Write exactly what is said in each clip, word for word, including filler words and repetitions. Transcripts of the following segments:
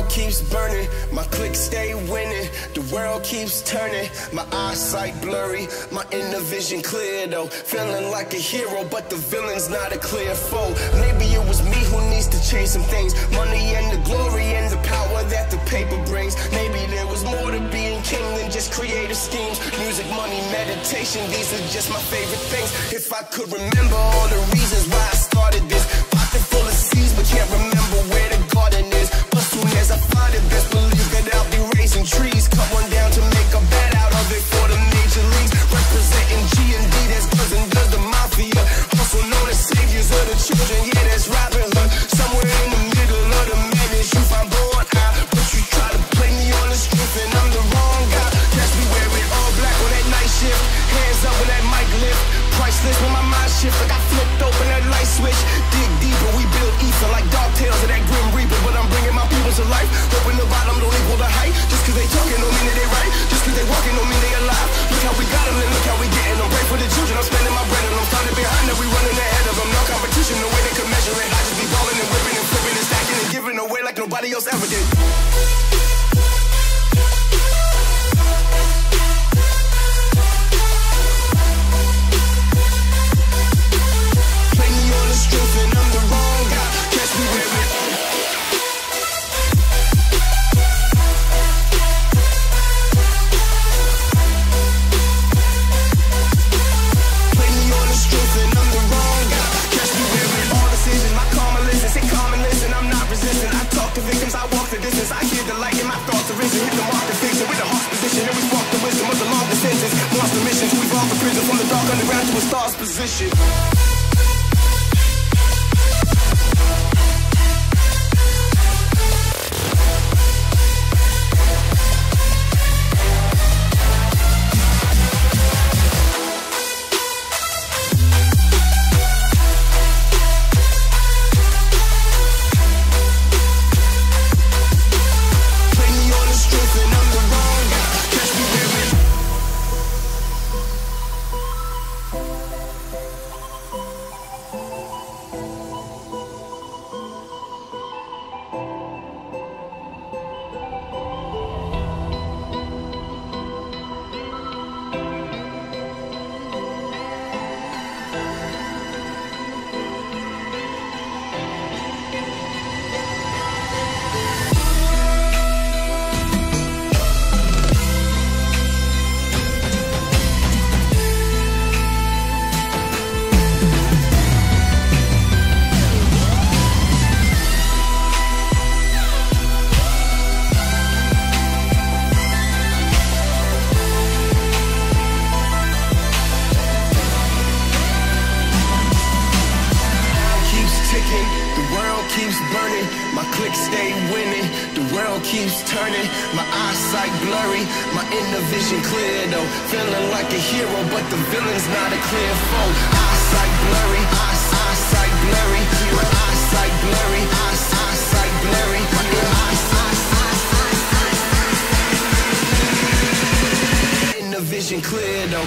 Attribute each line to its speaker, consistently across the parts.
Speaker 1: keeps burning, my click stay winning. The world keeps turning, my eyesight blurry, my inner vision clear though. Feeling like a hero, but the villain's not a clear foe. Maybe it was me who needs to change some things. Money and the glory and the power that the paper brings. Maybe there was more to being king than just creative schemes. Music, money, meditation, these are just my favorite things. If I could remember all the reasons why I started this. Pocket full of seeds, but can't remember where the garden is. But soon as I find it, best believe that I'll be raising trees. Cut one down to make a bed out of it for the major leagues. Representing G and D, that's Girls and Does the Mafia. Also known as saviors of the children, yeah, that's Robin Hood. Somewhere in the middle of the madness, you find born out. But you try to play me on the strength and I'm the wrong guy. Catch me wearing all black on that night shift. Hands up when that mic lift. Priceless when my mind shift, like I flipped open that light switch. Dig deeper, we build ether like dark tales of that grim reaper. But I'm bringing my people to life. Hoping the bottom don't equal the height. Just cause they talking don't mean that they right. Just cause they walking don't mean they alive. Look how we got them and look how we getting them. Pray for the children, I'm spending my bread and I'm starting behind them. We running ahead of them, no competition, no way they can measure it. I just be balling and whipping and flipping and stacking and giving away like nobody else ever did. Underground to a star's position. Stay winning, the world keeps turning. My eyesight blurry, my inner vision clear though. Feeling like a hero, but the villain's not a clear foe. Eyesight blurry, eyesight blurry, my eyesight blurry, eyesight blurry, eyesight inner vision clear though.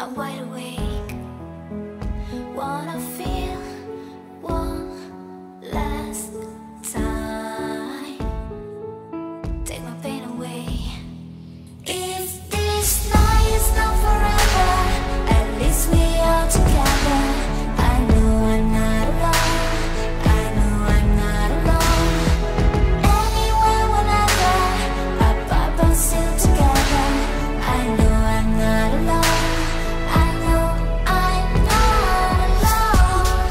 Speaker 2: I'm wide awake. Wanna feel one last time. Take my pain away. If this night is not forever, at least we are together. I know I'm not alone. I know I'm not alone. Anywhere, whenever, our Bibles still together. I know I'm not alone. I know I'm not alone.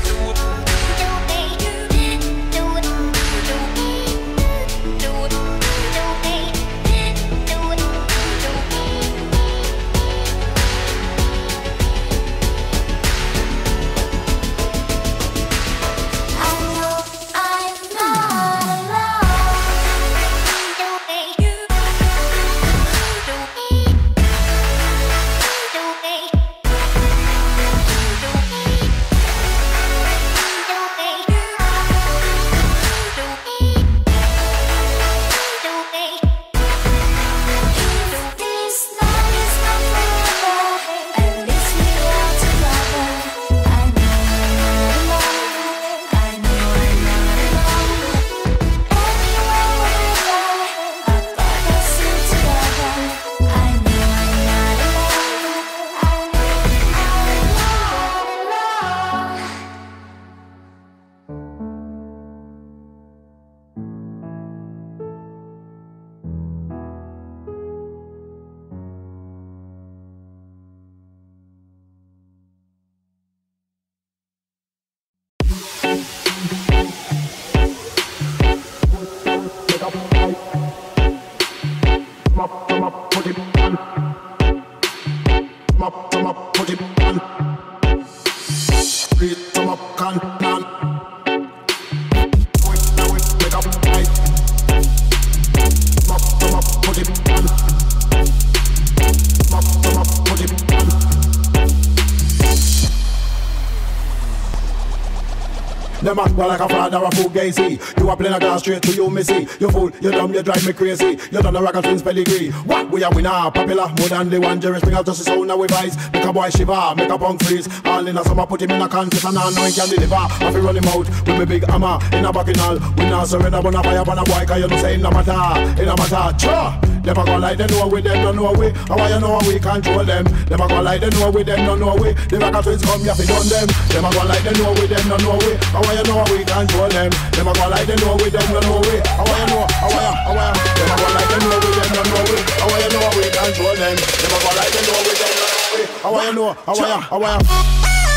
Speaker 3: Them act well like a fraud or a fugazi. You are playing a glass straight to you, missy. You fool, you dumb, you drive me crazy. You done a rock and twins pedigree. What we are winner, popular, more than the one. Jerry Springer just sound now we vice. Make a boy shiver, make a punk freeze. All in a summer, put him in a contest and I know he can deliver. I feel run him out with me big hammer in a bacchanal. We not surrender, but a fire on a boy, cause you know say in a matter, in a matter. Cha! Them a go like they know we, them don't know we. How why you know we control them? Them a go like they know we, them don't know we. The rock and twins come, you have to done them. Them a go like they know we, them don't know we. How why you know we control them? Them a go like they know we, them don't know we. How why you know? How why? How why? Them a go like they know we, them don't know we. How why you know we control them? Them a go like they know we, them don't know we. How why you know? How why? How why?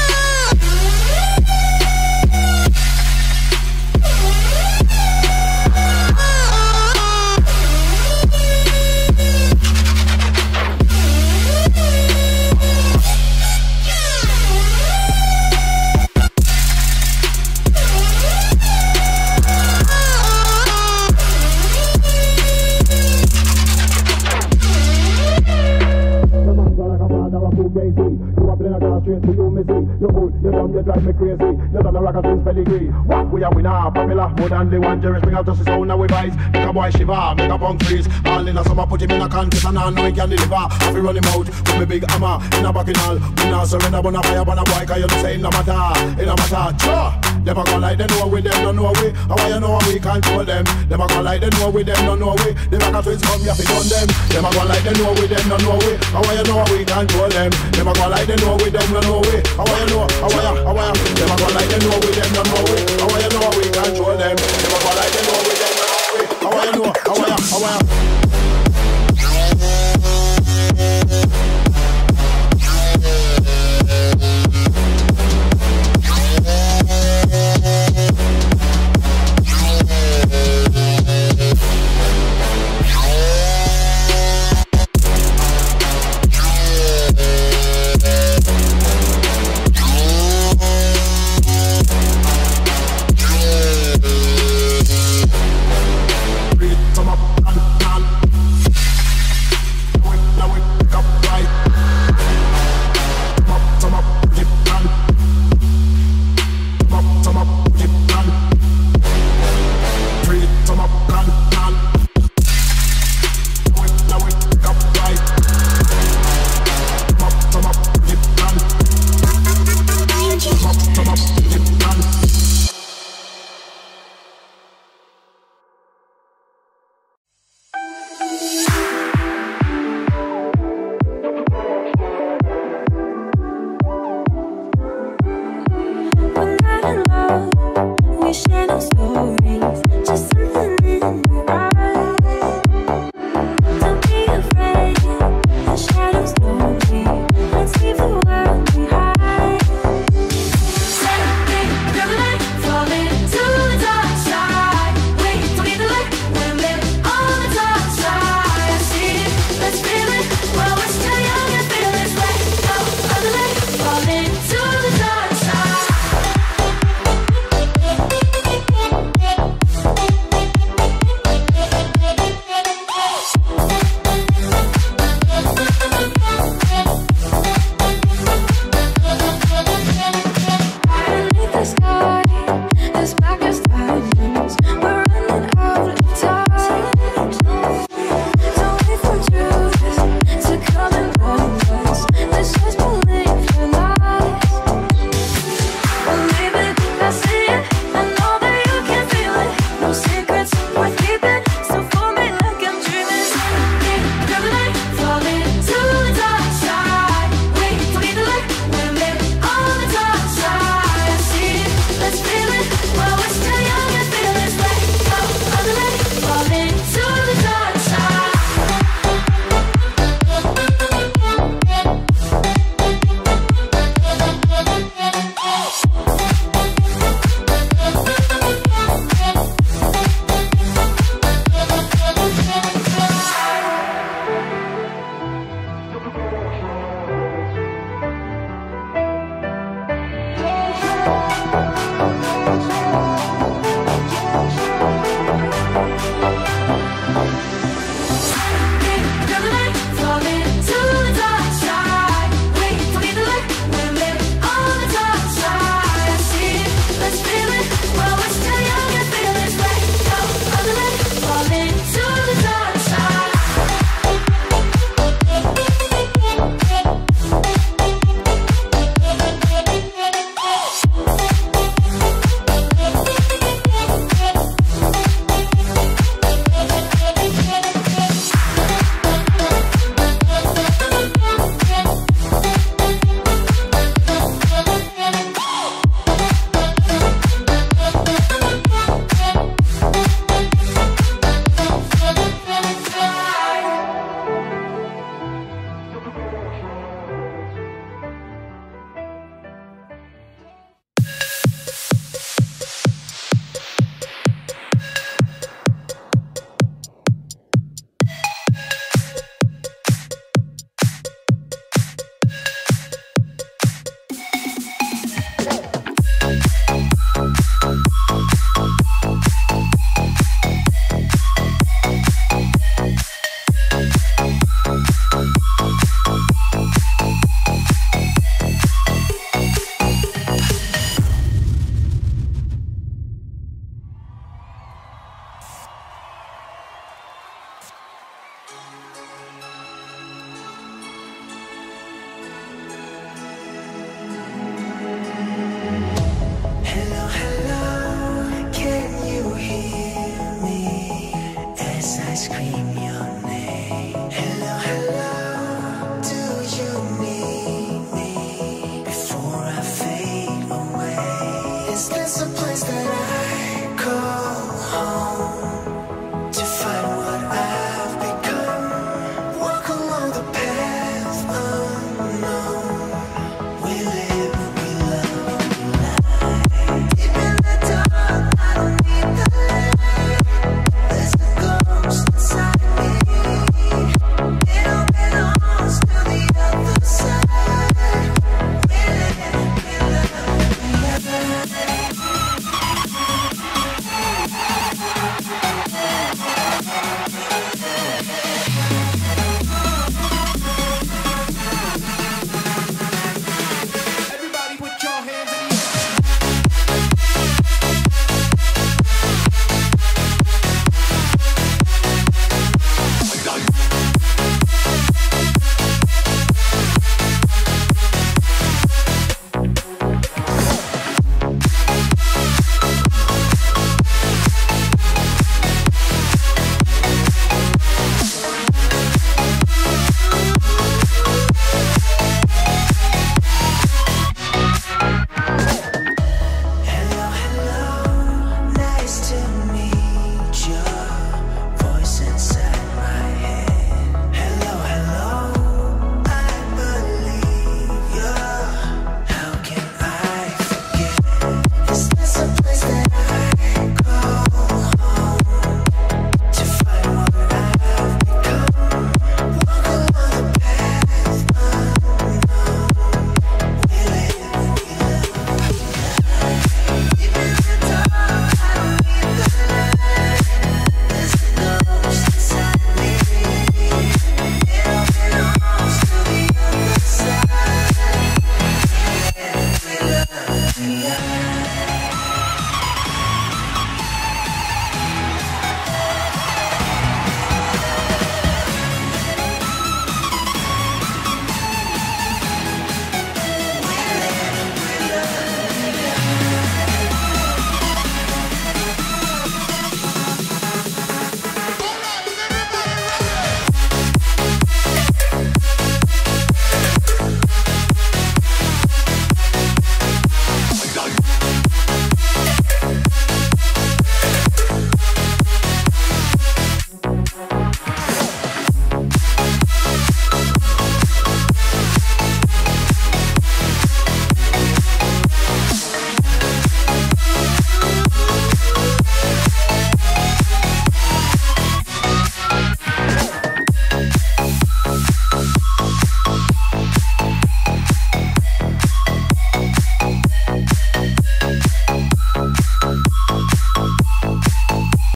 Speaker 3: You fool, you dumb, you drive me crazy. You done a rock and twins pedigree. What we are winner, popular, more than the one. Jerry Springer just sound now we vice. Make a boy shiver, make a punk freeze. All in a summer, put him in a contest and I know he can deliver. I feel run him out with me big hammer in a bacchanal. We not surrender, but a fire on a boy, cause you know say in a matter, in a matter. Cha! Them a go like they know we, them don't know we. How why you know we control them? Them a go like they know we, them don't know we. The rock and twins come, you have to done them. Them a go like they know we, them don't know we. How why you know we control them? Them a go like they know we, them don't know we. How why you know? How why? How why? Them a go like they know we, them don't know we. How why you know we control them? Them a go like they know we, them don't know we. How why you know? How why? How why? Come up, Thank